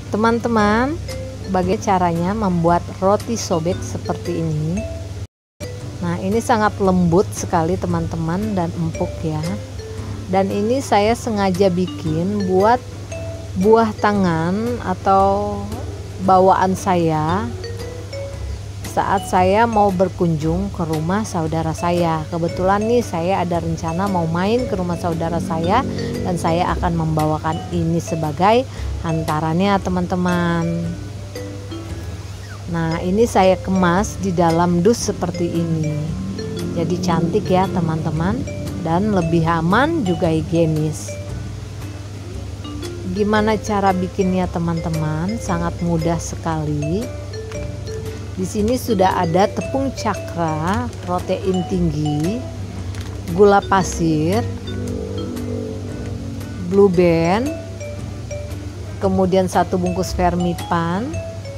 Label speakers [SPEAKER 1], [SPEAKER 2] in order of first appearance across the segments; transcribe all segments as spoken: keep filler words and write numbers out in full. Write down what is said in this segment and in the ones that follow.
[SPEAKER 1] Teman-teman, bagaimana caranya membuat roti sobek seperti ini? Nah, ini sangat lembut sekali teman-teman dan empuk ya. Dan ini saya sengaja bikin buat buah tangan atau bawaan saya saat saya mau berkunjung ke rumah saudara saya. Kebetulan nih saya ada rencana mau main ke rumah saudara saya dan saya akan membawakan ini sebagai hantarannya teman-teman. Nah, ini saya kemas di dalam dus seperti ini. Jadi cantik ya teman-teman dan lebih aman juga higienis. Gimana cara bikinnya teman-teman? Sangat mudah sekali. Di sini sudah ada tepung cakra, protein tinggi, gula pasir, blue band, kemudian satu bungkus vermipan,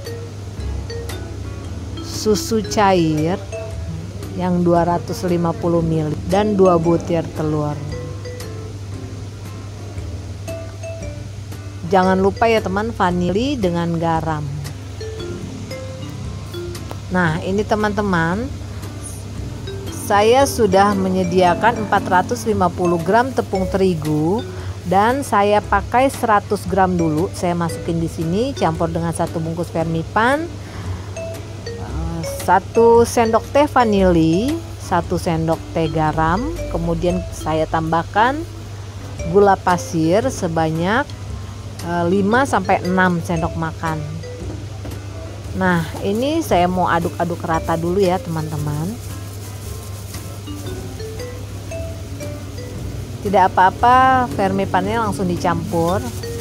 [SPEAKER 1] susu cair yang dua ratus lima puluh mililiter dan dua butir telur. Jangan lupa ya teman, vanili dengan garam. Nah, ini teman-teman, saya sudah menyediakan empat ratus lima puluh gram tepung terigu dan saya pakai seratus gram dulu. Saya masukin di sini, campur dengan satu bungkus vermipan, satu sendok teh vanili, satu sendok teh garam, kemudian saya tambahkan gula pasir sebanyak lima sampai enam sendok makan. Nah, ini saya mau aduk-aduk rata dulu ya teman-teman. Tidak apa-apa, vermipannya langsung dicampur.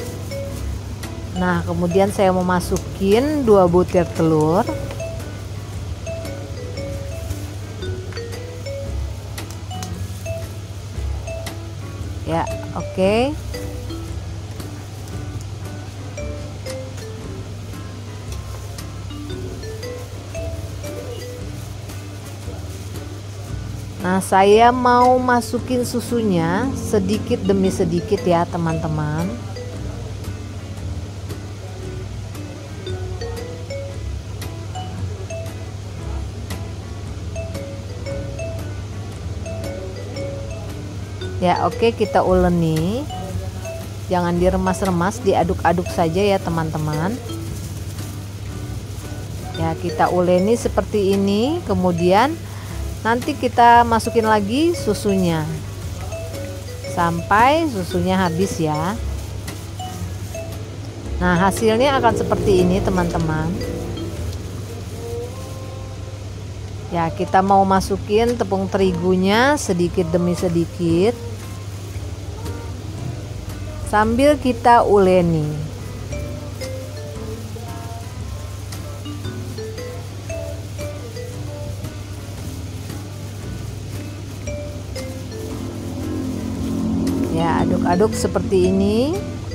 [SPEAKER 1] Nah, kemudian saya mau masukin dua butir telur. Ya, oke. Okay. Nah, saya mau masukin susunya sedikit demi sedikit ya teman-teman. Ya, oke, kita uleni. Jangan diremas-remas, diaduk-aduk saja ya teman-teman. Ya, kita uleni seperti ini, kemudian nanti kita masukin lagi susunya sampai susunya habis ya. Nah, hasilnya akan seperti ini teman-teman. Ya, kita mau masukin tepung terigunya sedikit demi sedikit sambil kita uleni. Ya, aduk-aduk seperti ini.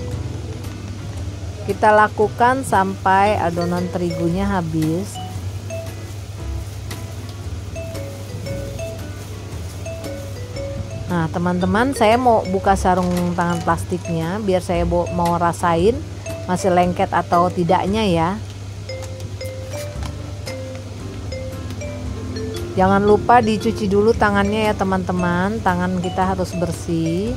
[SPEAKER 1] Kita lakukan sampai adonan terigunya habis. Nah, teman-teman, saya mau buka sarung tangan plastiknya biar saya mau rasain masih lengket atau tidaknya ya. Jangan lupa dicuci dulu tangannya ya teman-teman. Tangan kita harus bersih.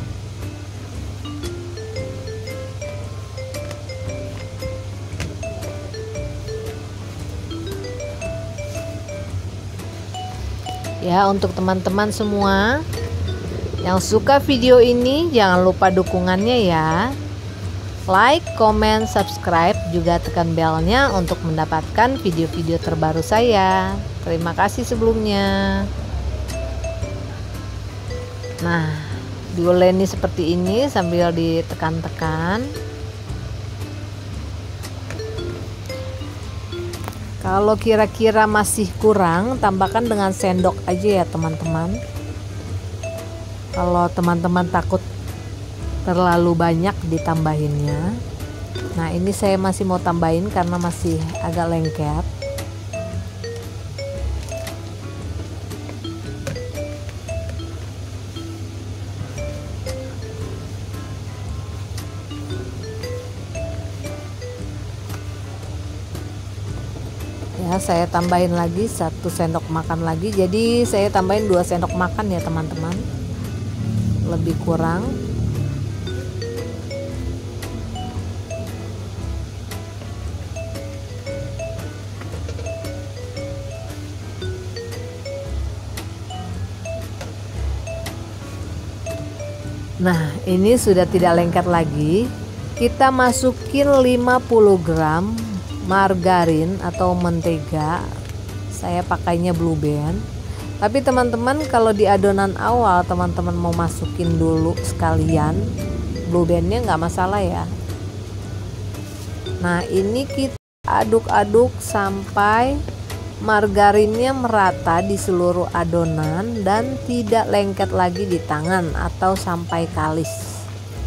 [SPEAKER 1] Ya, untuk teman-teman semua yang suka video ini, jangan lupa dukungannya ya. Like, comment, subscribe, juga tekan belnya untuk mendapatkan video-video terbaru saya. Terima kasih sebelumnya. Nah, diuleni seperti ini sambil ditekan-tekan. Kalau kira-kira masih kurang, tambahkan dengan sendok aja ya teman-teman. Kalau teman-teman takut terlalu banyak ditambahinnya. Nah, ini saya masih mau tambahin karena masih agak lengket. Ya, saya tambahin lagi satu sendok makan lagi, jadi saya tambahin dua sendok makan ya teman-teman, lebih kurang. Nah, ini sudah tidak lengket lagi. Kita masukin lima puluh gram margarin atau mentega. Saya pakainya Blue Band. Tapi teman-teman kalau di adonan awal teman-teman mau masukin dulu sekalian Blue Bandnya nggak masalah ya. Nah, ini kita aduk-aduk sampai margarinnya merata di seluruh adonan dan tidak lengket lagi di tangan atau sampai kalis.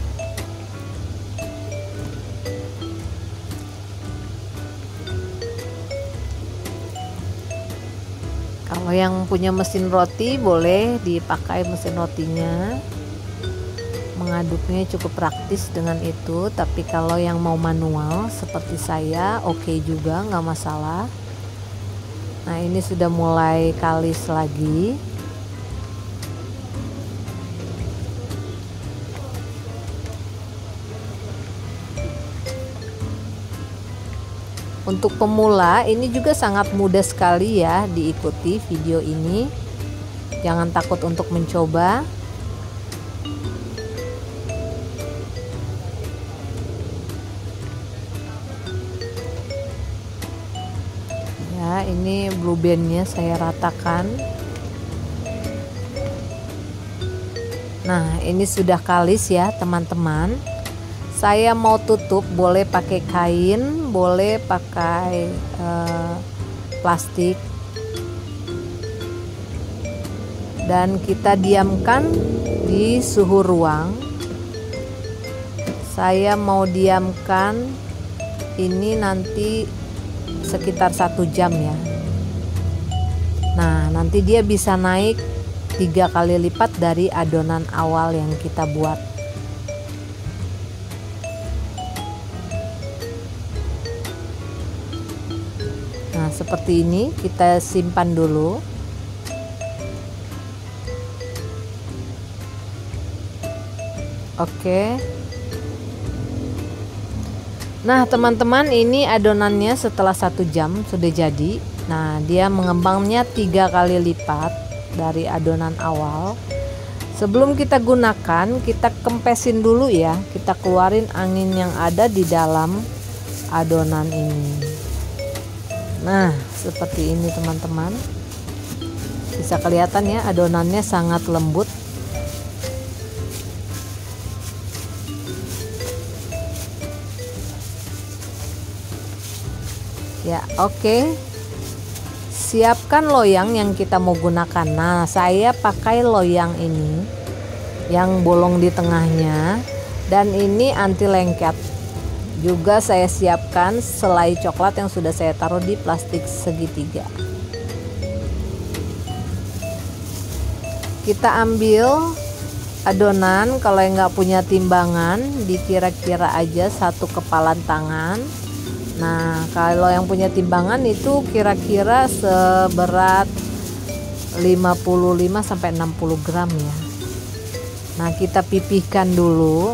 [SPEAKER 1] Kalau yang punya mesin roti boleh dipakai mesin rotinya, mengaduknya cukup praktis dengan itu. Tapi kalau yang mau manual seperti saya oke okay juga, nggak masalah. Nah, ini sudah mulai kalis lagi. Untuk pemula ini juga sangat mudah sekali ya diikuti video ini. Jangan takut untuk mencoba. Ya, ini Blue Bandnya saya ratakan. Nah, ini sudah kalis ya teman-teman. Saya mau tutup, boleh pakai kain, boleh pakai eh, plastik, dan kita diamkan di suhu ruang. Saya mau diamkan ini nanti sekitar satu jam ya. Nah, nanti dia bisa naik tiga kali lipat dari adonan awal yang kita buat. Nah, seperti ini kita simpan dulu. Oke. Nah, teman-teman, ini adonannya setelah satu jam sudah jadi. Nah, dia mengembangnya tiga kali lipat dari adonan awal. Sebelum kita gunakan, kita kempesin dulu ya. Kita keluarin angin yang ada di dalam adonan ini. Nah, seperti ini teman-teman. Bisa kelihatan ya adonannya sangat lembut. Ya, oke. Okay. Siapkan loyang yang kita mau gunakan. Nah, saya pakai loyang ini yang bolong di tengahnya, dan ini anti lengket. Juga saya siapkan selai coklat yang sudah saya taruh di plastik segitiga. Kita ambil adonan, kalau yang nggak punya timbangan dikira-kira aja satu kepalan tangan. Nah, kalau yang punya timbangan itu kira-kira seberat lima puluh lima sampai enam puluh gram ya. Nah, kita pipihkan dulu.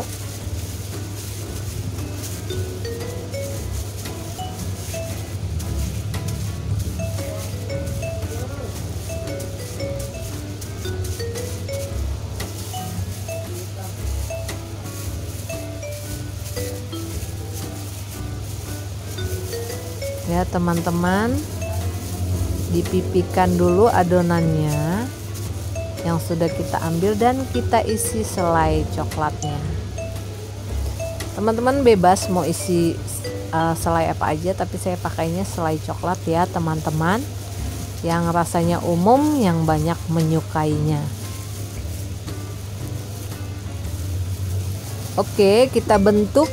[SPEAKER 1] Ya teman-teman, dipipihkan dulu adonannya yang sudah kita ambil dan kita isi selai coklatnya. Teman-teman bebas mau isi uh, selai apa aja, tapi saya pakainya selai coklat ya teman-teman, yang rasanya umum, yang banyak menyukainya. Oke, kita bentuk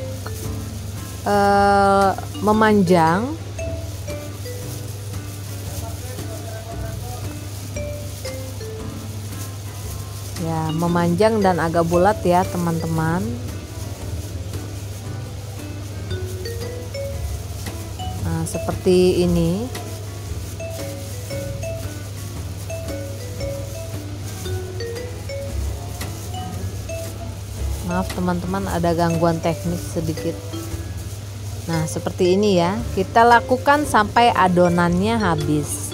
[SPEAKER 1] uh, memanjang. Ya, memanjang dan agak bulat ya teman-teman. Nah, seperti ini. Maaf teman-teman, ada gangguan teknis sedikit. Nah seperti ini ya, kita lakukan sampai adonannya habis.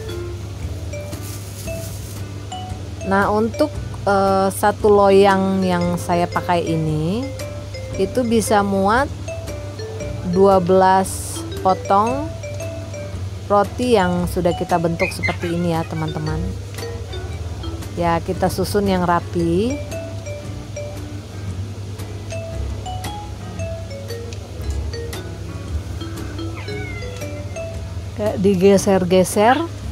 [SPEAKER 1] Nah untuk eh, satu loyang yang saya pakai ini itu bisa muat dua belas potong roti yang sudah kita bentuk seperti ini ya teman-teman. Ya kita susun yang rapi. Kayak digeser-geser.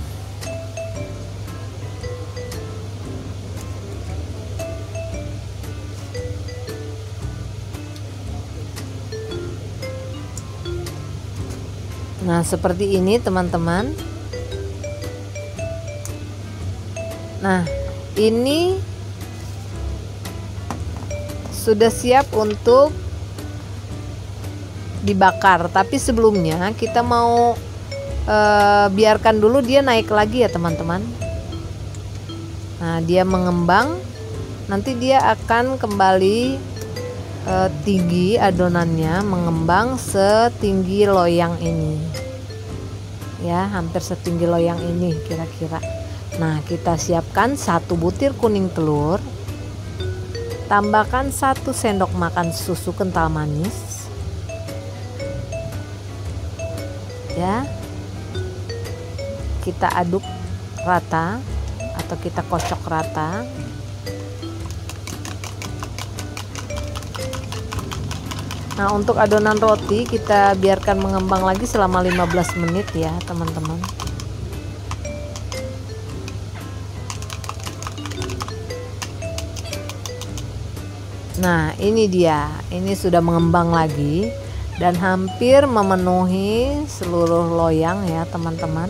[SPEAKER 1] Nah seperti ini teman-teman. Nah ini sudah siap untuk dibakar, tapi sebelumnya kita mau eh, biarkan dulu dia naik lagi ya teman-teman. Nah dia mengembang, nanti dia akan kembali eh, tinggi adonannya, mengembang setinggi loyang ini ya, hampir setinggi loyang ini kira-kira. Nah kita siapkan satu butir kuning telur, tambahkan satu sendok makan susu kental manis ya, kita aduk rata atau kita kocok rata. Nah untuk adonan roti kita biarkan mengembang lagi selama lima belas menit ya teman-teman. Nah ini dia, ini sudah mengembang lagi dan hampir memenuhi seluruh loyang ya teman-teman.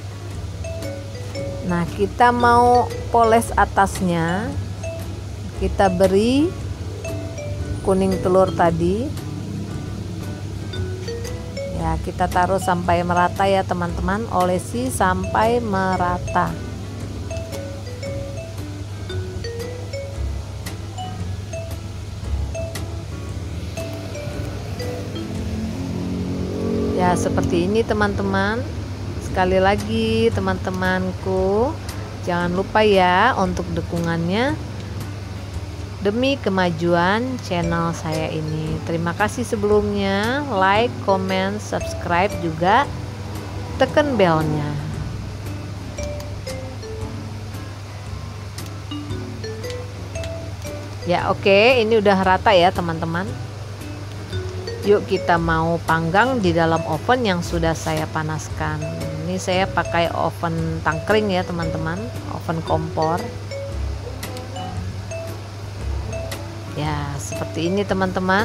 [SPEAKER 1] Nah kita mau poles atasnya, kita beri kuning telur tadi ya, kita taruh sampai merata ya teman-teman, olesi sampai merata. Ya seperti ini teman-teman. Sekali lagi teman-temanku, jangan lupa ya untuk dukungannya demi kemajuan channel saya ini. Terima kasih sebelumnya, like, comment, subscribe, juga tekan belnya. Ya oke, ini udah rata ya teman-teman. Yuk kita mau panggang di dalam oven yang sudah saya panaskan. Ini saya pakai oven tangkring ya teman-teman, oven kompor. Ya seperti ini teman-teman.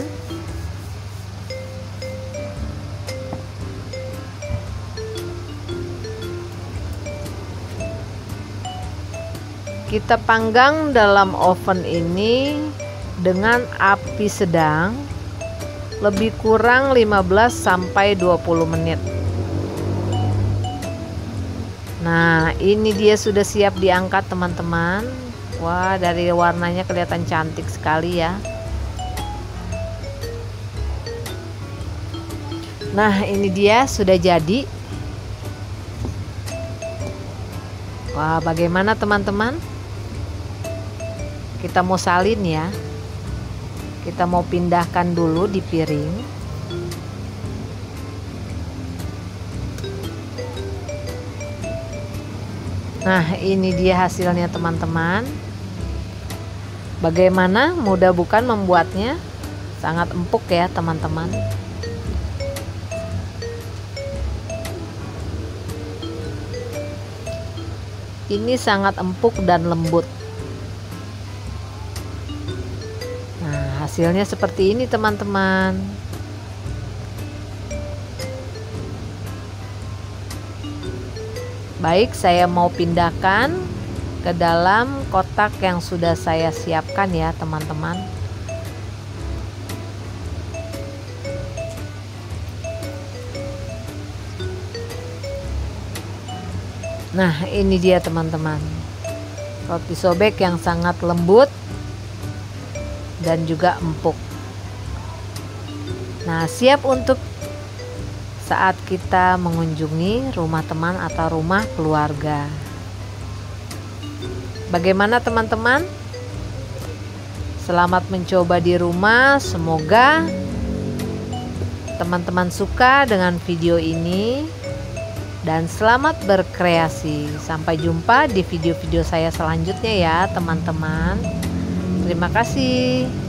[SPEAKER 1] Kita panggang dalam oven ini dengan api sedang lebih kurang lima belas sampai dua puluh menit. Nah ini dia sudah siap diangkat teman-teman. Wah dari warnanya kelihatan cantik sekali ya. Nah ini dia sudah jadi. Wah bagaimana teman-teman? Kita mau salin ya. Kita mau pindahkan dulu di piring. Nah ini dia hasilnya teman-teman. Bagaimana, mudah bukan membuatnya? Sangat empuk ya teman-teman. Ini sangat empuk dan lembut. Hasilnya seperti ini teman-teman. Baik, saya mau pindahkan ke dalam kotak yang sudah saya siapkan ya teman-teman. Nah ini dia teman-teman, roti sobek yang sangat lembut dan juga empuk. Nah, siap untuk saat kita mengunjungi rumah teman atau rumah keluarga. Bagaimana teman-teman? Selamat mencoba di rumah. Semoga teman-teman suka dengan video ini dan selamat berkreasi. Sampai jumpa di video-video saya selanjutnya ya teman-teman. Terima kasih.